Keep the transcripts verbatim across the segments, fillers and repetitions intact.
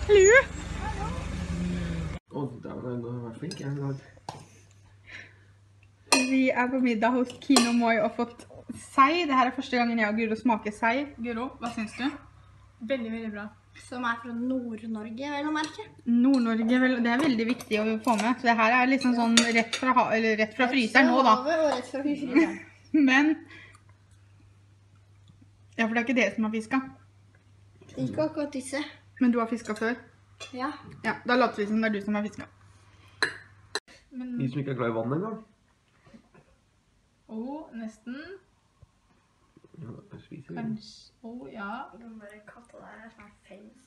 Hallo! Å, der var du vært flink en dag. Vi er på middag hos Kino Moi og fått sei. Dette er første gangen jeg og Guro smaker sei. Guro, hva synes du? Veldig, veldig bra. Som er fra Nord-Norge, vel å merke. Nord-Norge, det er veldig viktig å få med. Så det her er liksom sånn rett fra, eller rett fra fryseren nå, da. Rett fra havet og rett fra fryseren. Men... Ja, for det er ikke dere som har fisket. Ikke akkurat disse. Men du har fisket før? Ja. Ja, da later vi som det er du som har fisket. Men... Vi som ikke er glad i vann en gang. Åh, nesten. Ja, jeg spiser det. Kanskje... Åh, ja. Den bare katta der er snart felles.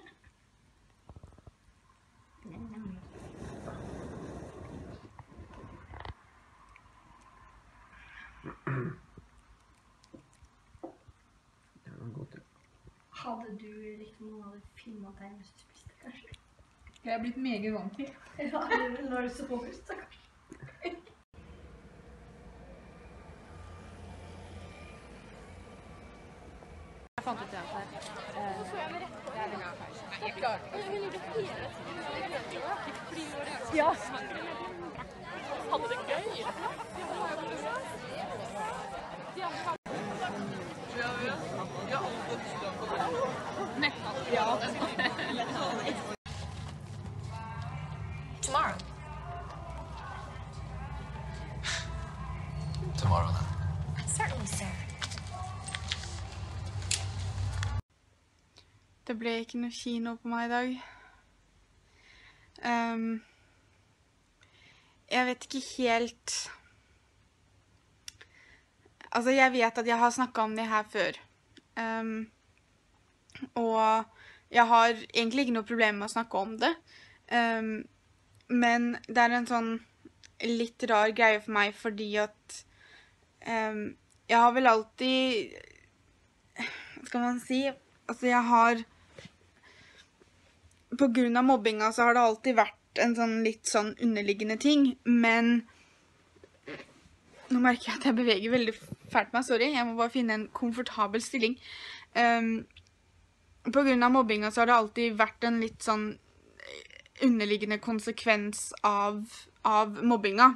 Det var godt, ja. Hadde du likt om noen hadde filmet deg mens du spiste, kanskje? Jeg er blitt meget vant til. Ja, når du så på først, da kanskje. Jeg fant ut det her. Det er det klart. Ja. Hadde det gøy. Ja. Tomorrow. Tomorrow then. Certainly, sir. Det ble ikke noe kino på meg i dag. Um, jeg vet ikke helt... Altså, jeg vet at jeg har snakket om det her før. Um, og jeg har egentlig ikke noe problem med å snakke om det. Um, men det er en sånn litt rar greie for meg, fordi at um, jeg har vel alltid... Hva skal man si? Altså, jeg har... På grunn av mobbinga så har det alltid vært en sånn litt sånn underliggende ting, men nå merker jeg at jeg beveger veldig fælt meg, sorry, jeg må bare finne en komfortabel stilling. Um, på grunn av mobbinga så har det alltid vært en litt sånn underliggende konsekvens av, av mobbinga.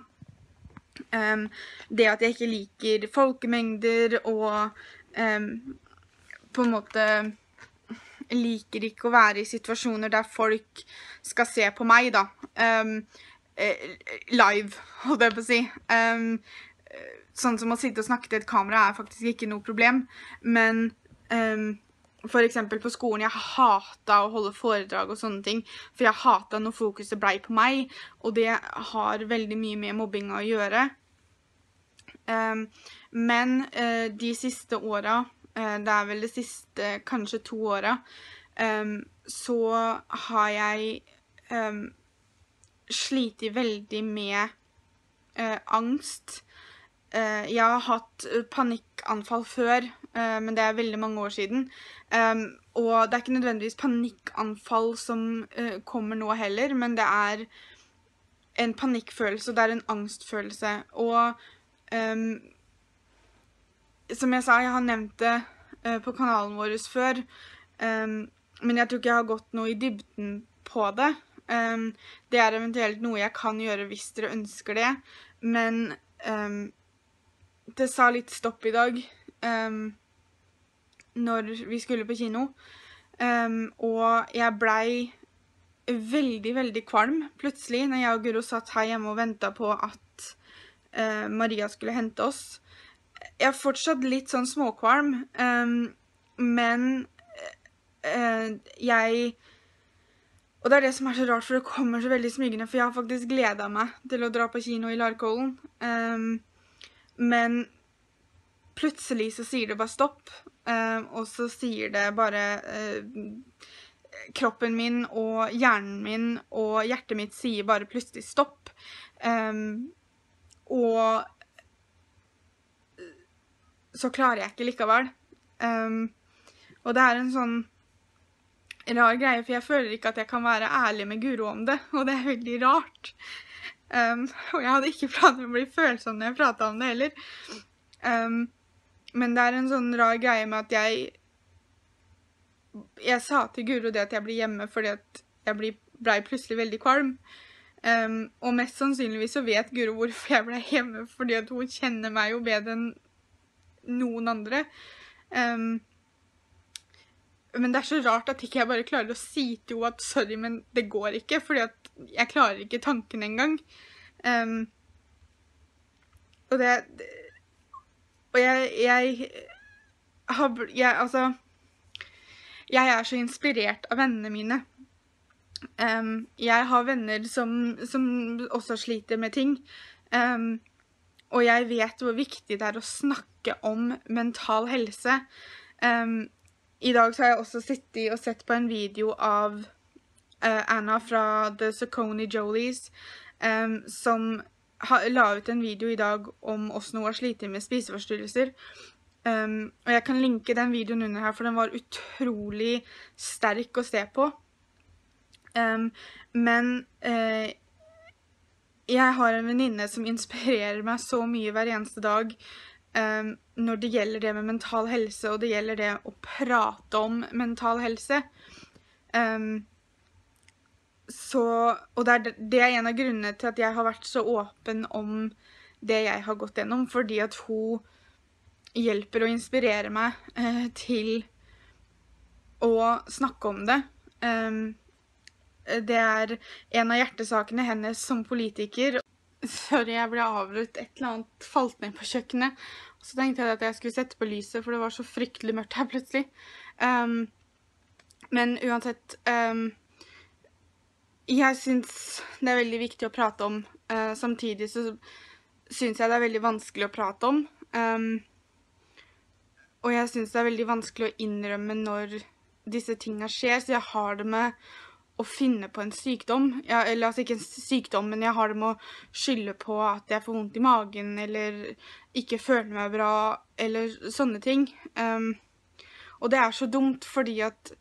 Um, det at jeg ikke liker folkemengder og um, på en måte... liker ikke å være i situasjoner der folk skal se på meg, da. Um, eh, live, holdt jeg på å si. Um, sånn som å sitte og snakke til et kamera er faktisk ikke noe problem. Men um, for eksempel på skolen, jeg hatet å holde foredrag og sånne ting. For jeg hatet når fokuset ble på meg, og det har veldig mye med mobbing å gjøre. Um, men uh, de siste årene, det er vel det siste, kanskje to åra, um, så har jeg um, slitt veldig med uh, angst. Uh, jeg har hatt panikkanfall før, uh, men det er veldig mange år siden. Um, og det er ikke nødvendigvis panikkanfall som uh, kommer nå heller, men det er en panikkfølelse, og det er en angstfølelse. Og... Um, Som jeg sa, jeg har nevnt det uh, på kanalen vår før, um, men jeg tror ikke jeg har gått noe i dybden på det. Um, det er eventuelt noe jeg kan gjøre hvis dere ønsker det, men um, det sa litt stopp i dag um, når vi skulle på kino, um, og jeg blei veldig, veldig kvalm plutselig når jeg og Guro satt her hjemme og ventet på at uh, Maria skulle hente oss. Jeg er fortsatt litt sånn småkvalm, um, men uh, jeg... Og det er det som er så rart, for det kommer så veldig smygende, for jeg har faktisk gledet meg til å dra på kino i Larkollen. Um, men plutselig så sier det bare stopp, um, og så sier det bare... Uh, kroppen min og hjernen min og hjertet mitt sier bare plutselig stopp. Um, og... så klarer jeg ikke likevel. Um, og det er en sånn rar greie, for jeg føler ikke at jeg kan være ærlig med Guro om det, og det er veldig rart. Um, og jeg hadde ikke planer om å bli følsom når jeg pratet om det heller. Um, men det er en sånn rar greie med at jeg jeg sa til Guro det at jeg blir hjemme fordi at jeg ble, ble plutselig veldig kvalm. Um, og mest sannsynligvis så vet Guro hvorfor jeg ble hjemme, fordi at hun kjenner meg jo bedre enn noen andre. Um, men det er så rart at ikke jeg bare klarer å si til henne at sorry, men det går ikke, fordi at jeg klarer ikke tanken engang. Um, og det, og jeg, jeg har, jeg, altså, jeg er så inspirert av vennene mine. Um, jeg har venner som, som også sliter med ting, um, og jeg vet hvor viktig det er å snakke om mental helse. Um, I dag så har jeg også sittet og sett på en video av uh, Anna fra The Saucony Jolies, um, som ha, la ut en video i dag om hvordan hun har slitt med spiseforstyrrelser. Um, og jeg kan linke den videoen under her, for den var utrolig sterk å se på. Um, men uh, jeg har en venninne som inspirerer meg så mye hver eneste dag um, når det gjelder det med mental helse, og det gjelder det å prate om mental helse. Um, så, og det er, det er en av grunnene til at jeg har vært så åpen om det jeg har gått gjennom, fordi at hun hjelper og inspirerer meg uh, til å snakke om det. Um, Det er en av hjertesakene hennes som politiker. Sorry, jeg ble avbrutt. Et eller annet falt ned på kjøkkenet. Så tenkte jeg at jeg skulle sette på lyset, for det var så fryktelig mørkt her plutselig. Um, men uansett, um, jeg synes det er veldig viktig å prate om. Uh, samtidig så synes jeg det er veldig vanskelig å prate om. Um, og jeg synes det er veldig vanskelig å innrømme når disse tingene skjer, så jeg har det med å finne på en sykdom, ja, eller altså ikke en sykdom, men jeg har det med å skylde på at jeg får vondt i magen, eller ikke føler meg bra, eller sånne ting. Um, og det er så dumt, fordi at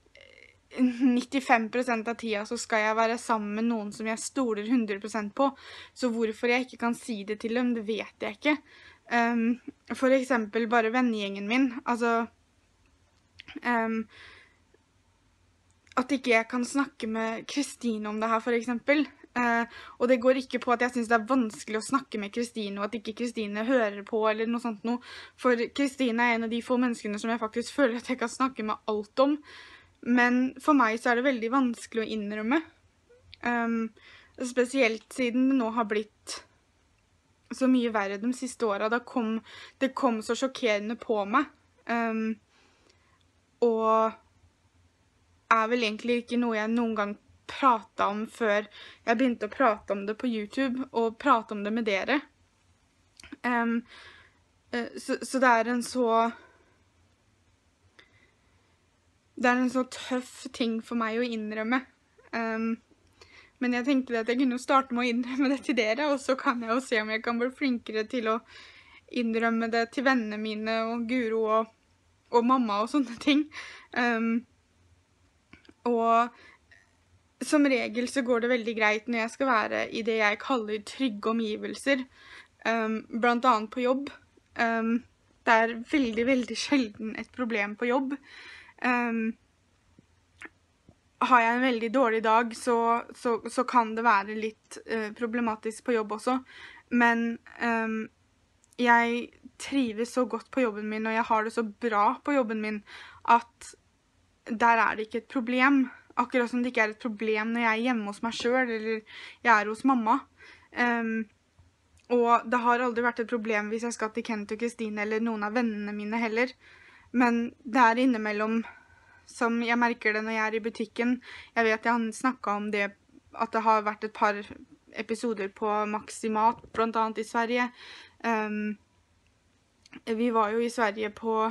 nittifem prosent av tida så skal jeg være sammen med noen som jeg stoler hundre prosent på, så hvorfor jeg ikke kan si det til dem, det vet jeg ikke. Um, for eksempel bare vennegjengen min, altså... Um, at ikke jeg kan snakke med Kristine om det her, for eksempel. Eh, og det går ikke på at jeg synes det er vanskelig å snakke med Kristine, og at ikke Kristine hører på, eller noe sånt noe. For Kristine er en av de få menneskene som jeg faktisk føler at jeg kan snakke med alt om. Men for meg så er det veldig vanskelig å innrømme. Um, spesielt siden det nå har blitt så mye verre de siste årene. Det kom, det kom så sjokkerende på meg. Um, og... er vel egentlig ikke noe jeg noen gang pratet om før jeg begynte å prate om det på YouTube, og prate om det med dere. Um, uh, så, så det er en så... Det er en så tøff ting for meg å innrømme. Um, men jeg tenkte at jeg kunne starte med å innrømme det til dere, og så kan jeg jo se om jeg kan bli flinkere til å innrømme det til vennene mine, og Guro, og, og mamma, og sånne ting. Um, Og som regel så går det veldig greit når jeg skal være i det jeg kaller trygge omgivelser, um, blant annet på jobb. Um, det er veldig, veldig sjelden et problem på jobb. Um, har jeg en veldig dårlig dag, så, så, så kan det være litt uh, problematisk på jobb også. Men um, jeg trives så godt på jobben min, og jeg har det så bra på jobben min, at der er det ikke et problem, akkurat som det ikke er et problem når jeg er hjemme hos meg selv, eller jeg er hos mamma. Um, og det har aldri vært et problem hvis jeg skal til Kent og Kristine, eller noen av vennene mine heller. Men det er innimellom, som jeg merker det når jeg er i butikken. Jeg vet jeg har snakket om det, at det har vært et par episoder på Maximat, blant annet i Sverige. Um, vi var jo i Sverige på...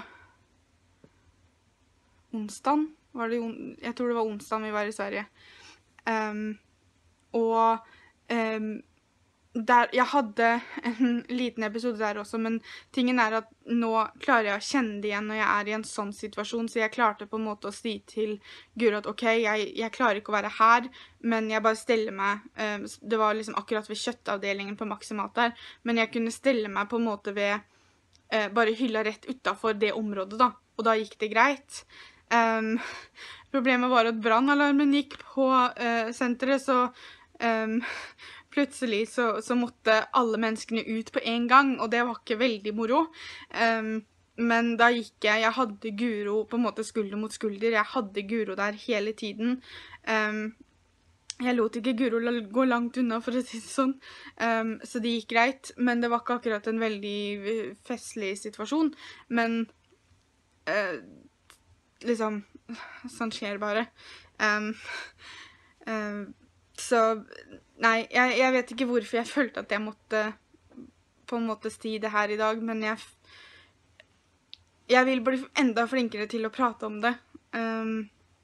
onsdag, var det, jeg tror det var onsdag vi var i Sverige. Um, og um, der, jeg hadde en liten episode der også, men tingen er at nå klarer jeg å kjenne det igjen når jeg er i en sånn situasjon, så jeg klarte på en måte å si til Guro at ok, jeg, jeg klarer ikke å være her, men jeg bare steller meg, um, det var liksom akkurat ved kjøttavdelingen på Maximat der, men jeg kunne stelle meg på en måte ved uh, bare hylla rett utenfor det området da, og da gikk det greit. Um, problemet var at brannalarmen gikk på uh, senteret, så um, plutselig så, så måtte alle menneskene ut på en gang, og det var ikke veldig moro. Um, men da gikk jeg, jeg hadde Guro på en måte skulder mot skulder, jeg hadde Guro der hele tiden. Um, jeg lot ikke Guro gå langt unna, for å si det sånn, um, så det gikk greit, men det var ikke akkurat en veldig festlig situasjon, men uh, liksom, sånn skjer bare. Um, um, så, nei, jeg, jeg vet ikke hvorfor jeg følte at jeg måtte på en måte si det her i dag, men jeg, jeg vil bli enda flinkere til å prate om det. Um,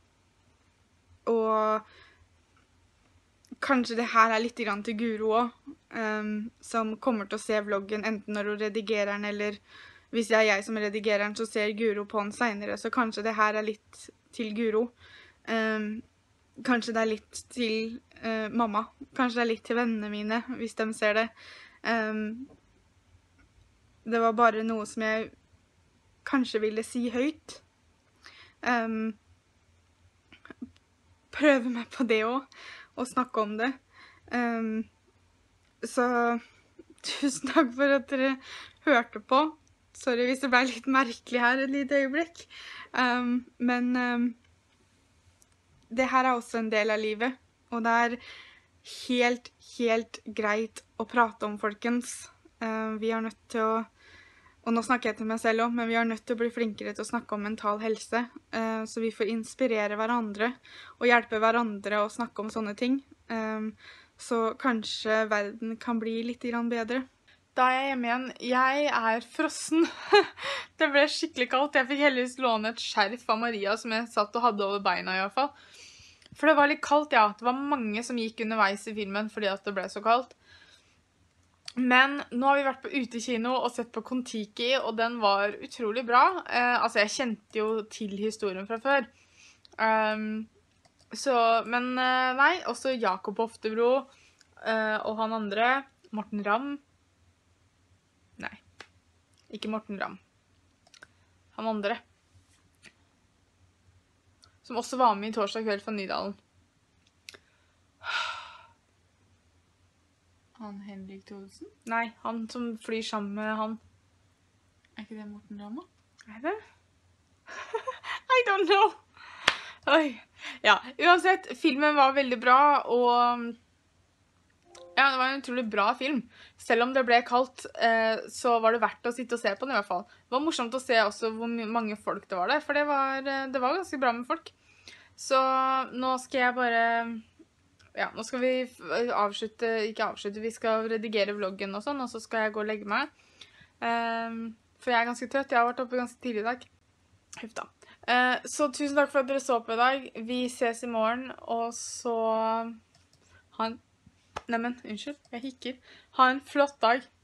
og kanskje det her er litt grann til Guro også, um, som kommer til å se vloggen enten når hun redigerer den, eller hvis det er jeg som redigerer den, så ser Guro på den senere, så kanskje det her er litt til Guro. Um, kanskje det er litt til uh, mamma. Kanskje det er litt til vennene mine, hvis de ser det. Um, det var bare noe som jeg kanskje ville si høyt. Um, prøve meg på det også, og snakke om det. Um, så tusen takk for at dere hørte på. Sorry hvis det ble litt merkelig her et lite øyeblikk. Um, men um, det her er også en del av livet, og det er helt, helt greit å prate om, folkens. Uh, vi er nødt til å, og nå snakker jeg til meg selv også, men vi er nødt til å bli flinkere til å snakke om mental helse, uh, så vi får inspirere hverandre, og hjelpe hverandre å snakke om sånne ting. Um, så kanskje verden kan bli litt grann bedre. Da er jeg hjemme igjen. Jeg er frossen. Det ble skikkelig kaldt. Jeg fikk heldigvis låne et skjerf av Maria som jeg satt og hadde over beina i hvert fall. For det var litt kaldt, ja. Det var mange som gikk underveis i filmen fordi at det ble så kaldt. Men nå har vi vært på utekino og sett på Kon-Tiki, og den var utrolig bra. Eh, altså, jeg kjente jo til historien fra før. Um, så, men eh, nei, også Jakob Oftebro eh, og han andre, Morten Ramm. Nei, ikke Morten Ramm. Han andre. Som også var med i Torsdag kveld fra Nydalen. Han Henrik Thodesen? Nei, han som flyr sammen med han. Er ikke det Morten Ramm da? Er det? I don't know. Oi. Ja, uansett, filmen var veldig bra, og ja, det var en utrolig bra film. Selv om det ble kaldt, eh, så var det verdt å sitte og se på den i hvert fall. Det var morsomt å se også hvor mange folk det var der, for det var, det var ganske bra med folk. Så nå skal jeg bare, ja, nå skal vi avslutte, ikke avslutte, vi skal redigere vloggen og sånn, og så skal jeg gå og legge meg. Um, for jeg er ganske trøtt, jeg har vært oppe ganske tidlig i dag. Huff da. Uh, så tusen takk for at dere så på i dag. Vi ses i morgen, og så ha en Neimen, unnskyld, jeg hikker. Ha en flott dag.